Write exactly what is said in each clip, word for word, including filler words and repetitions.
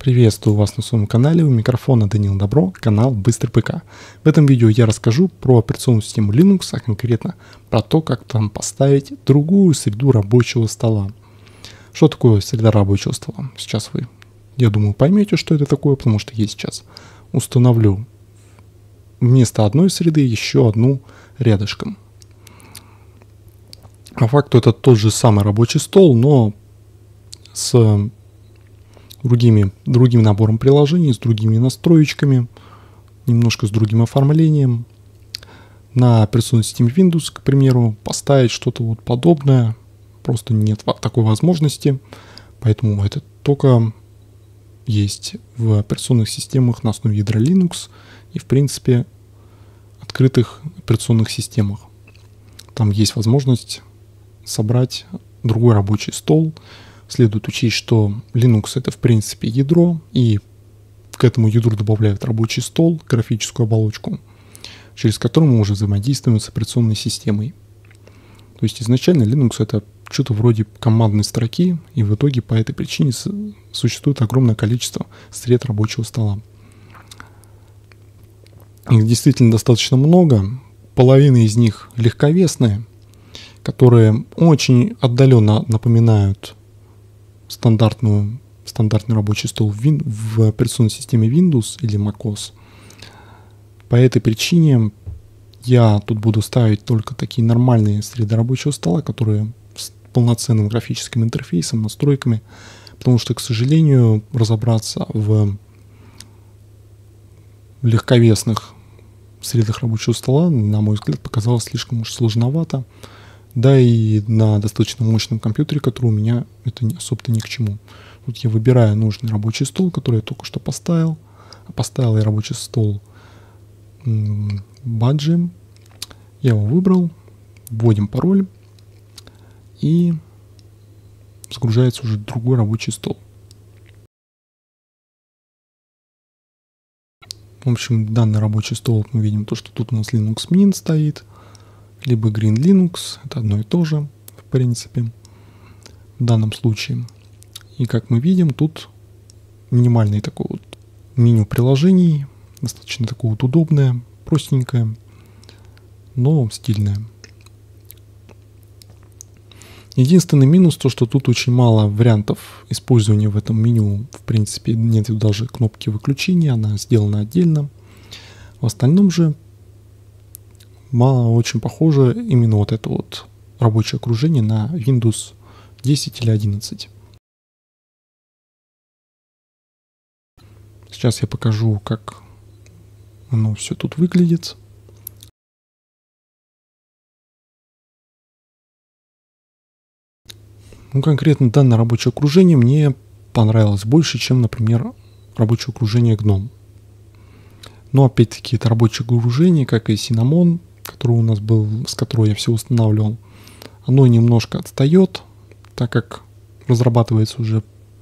Приветствую вас на своем канале, у микрофона Данил Добро, канал Быстрый ПК. В этом видео я расскажу про операционную систему Linux, а конкретно про то, как там поставить другую среду рабочего стола. Что такое среда рабочего стола? Сейчас вы, я думаю, поймете, что это такое, потому что я сейчас установлю вместо одной среды еще одну рядышком. По факту это тот же самый рабочий стол, но с другими, другим набором приложений, с другими настроечками, немножко с другим оформлением. На операционной системе Windows, к примеру, поставить что-то вот подобное просто нет такой возможности, поэтому это только есть в операционных системах на основе ядра Linux и, в принципе, открытых операционных системах. Там есть возможность собрать другой рабочий стол. Следует учесть, что Linux — это, в принципе, ядро, и к этому ядру добавляют рабочий стол, графическую оболочку, через которую мы уже взаимодействуем с операционной системой. То есть изначально Linux — это что-то вроде командной строки, и в итоге по этой причине существует огромное количество сред рабочего стола. Их действительно достаточно много, половина из них легковесные, которые очень отдаленно напоминают стандартную, стандартный рабочий стол в, Win, в операционной системе Windows или macOS. По этой причине я тут буду ставить только такие нормальные среды рабочего стола, которые с полноценным графическим интерфейсом, настройками, потому что, к сожалению, разобраться в легковесных средах рабочего стола, на мой взгляд, показалось слишком уж сложновато. Да и на достаточно мощном компьютере, который у меня, это не, особо-то ни к чему. Тут я выбираю нужный рабочий стол, который я только что поставил. Поставил я рабочий стол Баджи. Я его выбрал. Вводим пароль. И загружается уже другой рабочий стол. В общем, данный рабочий стол, мы видим то, что тут у нас Linux Mint стоит. Либо Green Linux, это одно и то же, в принципе, в данном случае. И как мы видим, тут минимальное такое вот меню приложений, достаточно такое вот удобное, простенькое, но стильное. Единственный минус то, что тут очень мало вариантов использования в этом меню. В принципе, нет даже кнопки выключения, она сделана отдельно. В остальном же мало, очень похоже именно вот это вот рабочее окружение на Windows десять или одиннадцать. Сейчас я покажу, как оно все тут выглядит. Ну, конкретно данное рабочее окружение мне понравилось больше, чем, например, рабочее окружение гном. Но опять-таки это рабочее окружение, как и Cinnamon, который у нас был, с которого я все устанавливал, оно немножко отстает, так как разрабатывается уже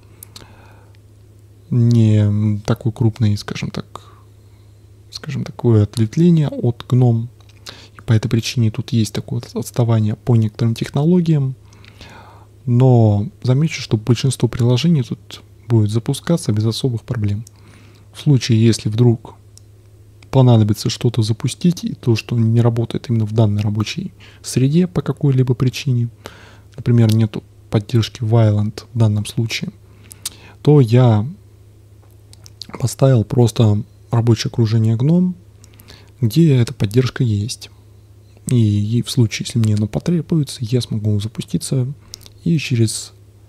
не такой крупный, скажем так, скажем, такое ответвление от гном. И по этой причине тут есть такое отставание по некоторым технологиям. Но замечу, что большинство приложений тут будет запускаться без особых проблем. В случае, если вдруг понадобится что-то запустить, и то, что не работает именно в данной рабочей среде по какой-либо причине, например, нету поддержки Wayland в данном случае, то я поставил просто рабочее окружение гном, где эта поддержка есть. И, и в случае, если мне оно потребуется, я смогу запуститься и через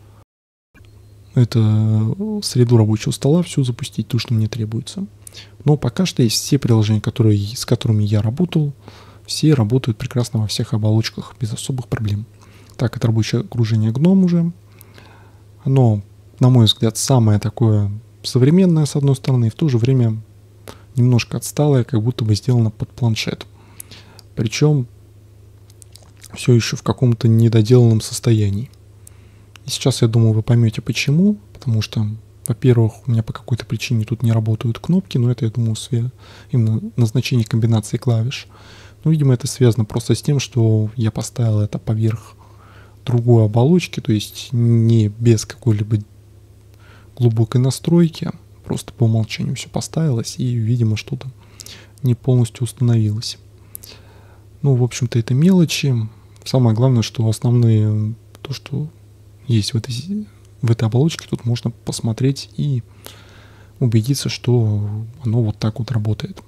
эту среду рабочего стола все запустить, то, что мне требуется. Но пока что есть все приложения, которые, с которыми я работал, все работают прекрасно во всех оболочках, без особых проблем. Так, это рабочее окружение гном уже. Оно, на мой взгляд, самое такое современное, с одной стороны, и в то же время немножко отсталое, как будто бы сделано под планшет. Причем все еще в каком-то недоделанном состоянии. И сейчас, я думаю, вы поймете почему, потому что, во-первых, у меня по какой-то причине тут не работают кнопки, но это, я думаю, именно назначение комбинации клавиш. Ну, видимо, это связано просто с тем, что я поставил это поверх другой оболочки, то есть не без какой-либо глубокой настройки, просто по умолчанию все поставилось, и, видимо, что-то не полностью установилось. Ну, в общем-то, это мелочи. Самое главное, что основные, то, что есть в этой, в этой оболочке, тут можно посмотреть и убедиться, что оно вот так вот работает.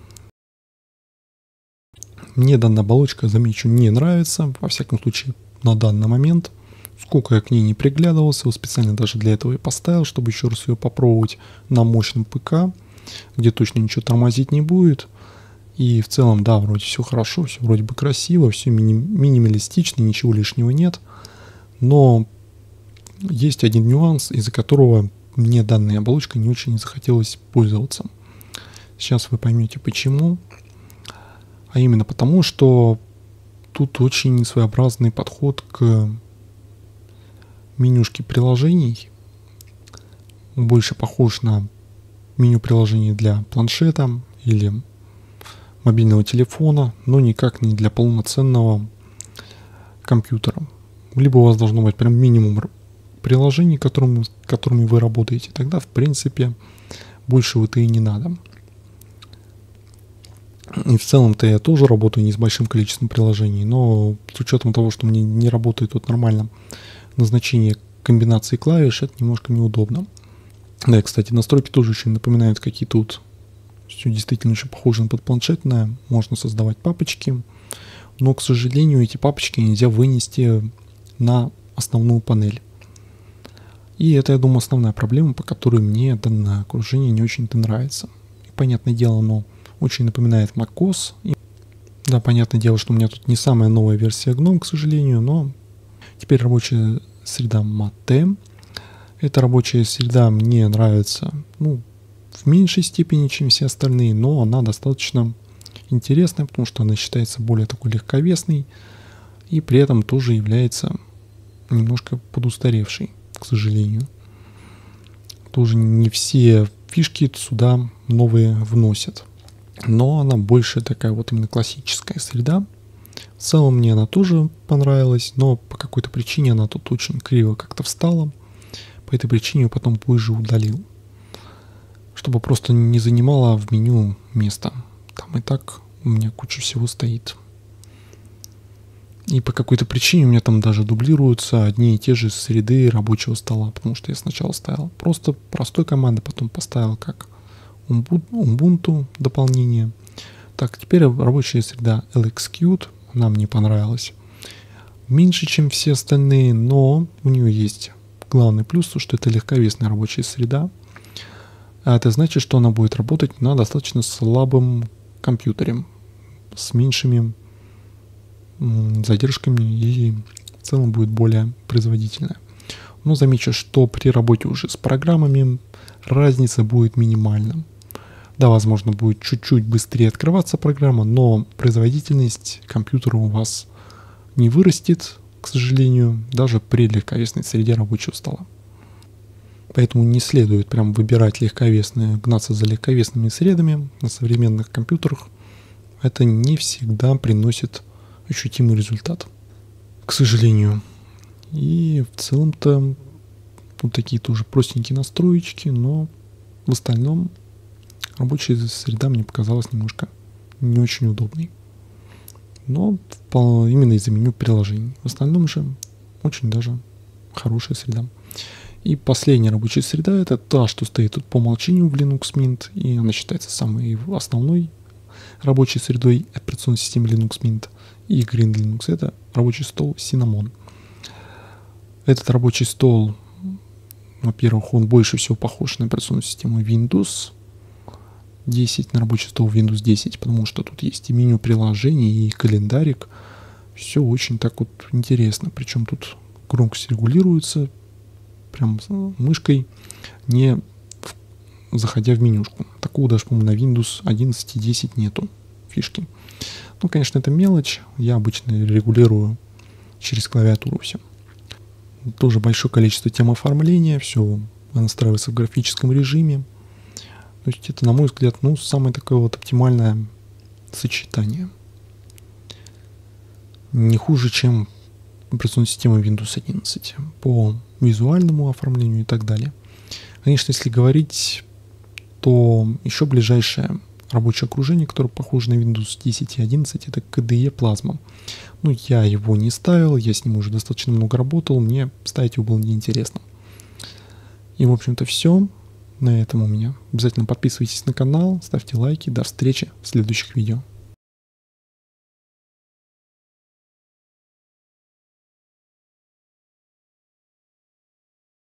Мне данная оболочка, замечу, не нравится, во всяком случае, на данный момент. Сколько я к ней не приглядывался, специально даже для этого и поставил, чтобы еще раз ее попробовать на мощном ПК, где точно ничего тормозить не будет. И в целом, да, вроде все хорошо, все вроде бы красиво, все мини- минималистично, ничего лишнего нет. Но есть один нюанс, из-за которого мне данной оболочкой не очень захотелось пользоваться. Сейчас вы поймете почему. А именно потому, что тут очень своеобразный подход к менюшке приложений. Больше похож на меню приложений для планшета или мобильного телефона, но никак не для полноценного компьютера. Либо у вас должно быть прям минимум приложений, которыми, которыми вы работаете. Тогда, в принципе, больше вот и не надо. И в целом-то я тоже работаю не с большим количеством приложений, но с учетом того, что мне не работает вот нормально назначение комбинации клавиш, это немножко неудобно. Да, и, кстати, настройки тоже очень напоминают какие тут. Все действительно очень похоже на подпланшетное. Можно создавать папочки, но, к сожалению, эти папочки нельзя вынести на основную панель. И это, я думаю, основная проблема, по которой мне данное окружение не очень-то нравится. И, понятное дело, оно очень напоминает macOS. И, да, понятное дело, что у меня тут не самая новая версия гном, к сожалению, но теперь рабочая среда Mate. Эта рабочая среда мне нравится, ну, в меньшей степени, чем все остальные, но она достаточно интересная, потому что она считается более такой легковесной и при этом тоже является немножко подустаревшей, к сожалению. Тоже не все фишки сюда новые вносят, но она больше такая вот именно классическая среда. В целом мне она тоже понравилась, но по какой-то причине она тут очень криво как-то встала. По этой причине ее потом позже удалил, чтобы просто не занимала в меню место. Там и так у меня куча всего стоит. И по какой-то причине у меня там даже дублируются одни и те же среды рабочего стола, потому что я сначала ставил просто простой команды, потом поставил как Ubuntu дополнение. Так, теперь рабочая среда LXQt, она мне понравилась. Меньше, чем все остальные, но у нее есть главный плюс, что это легковесная рабочая среда. А это значит, что она будет работать на достаточно слабом компьютере с меньшими задержками и в целом будет более производительная. Но замечу, что при работе уже с программами разница будет минимальна. Да, возможно, будет чуть-чуть быстрее открываться программа, но производительность компьютера у вас не вырастет, к сожалению, даже при легковесной среде рабочего стола. Поэтому не следует прям выбирать легковесные, гнаться за легковесными средами на современных компьютерах. Это не всегда приносит ощутимый результат, к сожалению. И в целом-то вот такие тоже простенькие настроечки, но в остальном рабочая среда мне показалась немножко не очень удобной. Но именно из-за меню приложений. В остальном же очень даже хорошая среда. И последняя рабочая среда — это та, что стоит тут по умолчанию в Linux Mint, и она считается самой основной рабочей средой операционной системы Linux Mint. И Green Linux — это рабочий стол Cinnamon. Этот рабочий стол, во-первых, он больше всего похож на операционную систему Windows десять, на рабочий стол Windows десять, потому что тут есть и меню приложений, и календарик. Все очень так вот интересно. Причем тут громкость регулируется прям мышкой, не заходя в менюшку. Такого даже, по-моему, на Windows одиннадцать и десять нету фишки. Ну, конечно, это мелочь. Я обычно регулирую через клавиатуру все. Тоже большое количество тем оформления. Все настраивается в графическом режиме. То есть это, на мой взгляд, ну, самое такое вот оптимальное сочетание. Не хуже, чем операционная система Windows одиннадцать по визуальному оформлению и так далее. Конечно, если говорить что еще ближайшее рабочее окружение, которое похоже на Windows десять и одиннадцать, это кей ди и Plasma. Ну, я его не ставил, я с ним уже достаточно много работал, мне ставить его было неинтересно. И, в общем-то, все. На этом у меня. Обязательно подписывайтесь на канал, ставьте лайки. До встречи в следующих видео.